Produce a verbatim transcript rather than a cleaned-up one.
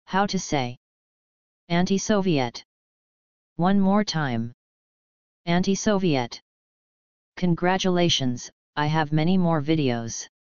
How to say anti-Soviet. One more time. Anti-Soviet. Congratulations, I have many more videos.